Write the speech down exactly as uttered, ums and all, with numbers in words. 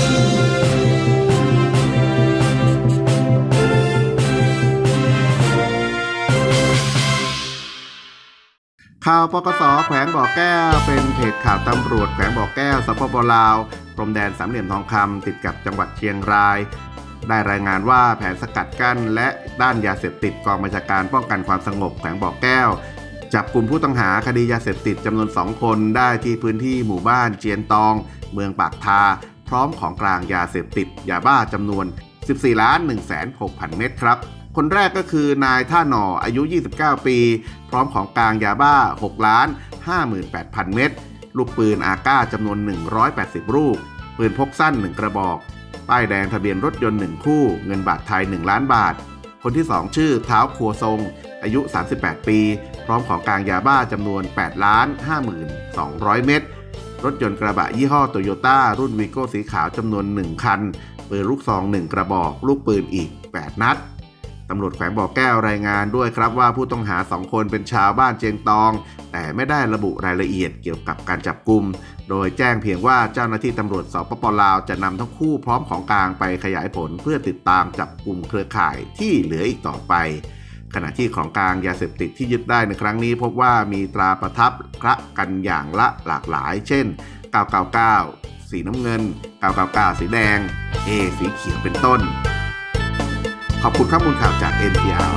ข่าวปกส.แขวงบ่อแก้วเป็นเพจข่าวตำรวจแขวงบ่อแก้วสปป.ลาวพรมแดนสามเหลี่ยมทองคำติดกับจังหวัดเชียงรายได้รายงานว่าแผนสกัดกั้นและด้านยาเสพติดกองบัญชาการป้องกันความสงบแขวงบ่อแก้วจับกลุ่มผู้ต้องหาคดียาเสพติดจำนวนสองคนได้ที่พื้นที่หมู่บ้านเจียนตองเมืองปากทาพร้อมของกลางยาเสพติดยาบ้าจำนวน สิบสี่ล้านหนึ่งแสนหกพัน เม็ดครับคนแรกก็คือนายท่าหน่ออายุยี่สิบเก้าปีพร้อมของกลางยาบ้า หกล้านห้าหมื่นแปดพัน เม็ดลูกปืนอาก้าจำนวนหนึ่งร้อยแปดสิบลูกปืนพกสั้นหนึ่งกระบอกป้ายแดงทะเบียนรถยนต์หนึ่งคู่เงินบาทไทยหนึ่งล้านบาทคนที่สองชื่อเท้าครัวทรงอายุสามสิบแปดปีพร้อมของกลางยาบ้าจำนวนแปดล้านห้าหมื่นสองร้อย เม็ดรถยนต์กระบะยี่ห้อโตโยต้ารุ่นวีโก้สีขาวจำนวนหนึ่งคันปืนลูกซองหนึ่งกระบอกลูกปืนอีกแปดนัดตำรวจแขวงบ่อแก้วรายงานด้วยครับว่าผู้ต้องหาสองคนเป็นชาวบ้านเจียงตองแต่ไม่ได้ระบุรายละเอียดเกี่ยวกับการจับกุมโดยแจ้งเพียงว่าเจ้าหน้าที่ตำรวจสปป.ลาวจะนำทั้งคู่พร้อมของกลางไปขยายผลเพื่อติดตามจับกุมเครือข่ายที่เหลืออีกต่อไปขณะที่ของกลางยาเสพติดที่ยึดได้ในครั้งนี้พบว่ามีตราประทับคละกันอย่างละหลากหลายเช่นเก้าเก้าเก้าสีน้ำเงินเก้าเก้าเก้าสีแดง A สีเขียวเป็นต้นขอบคุณข้อมูลข่าวจาก เอ็น พี อาร์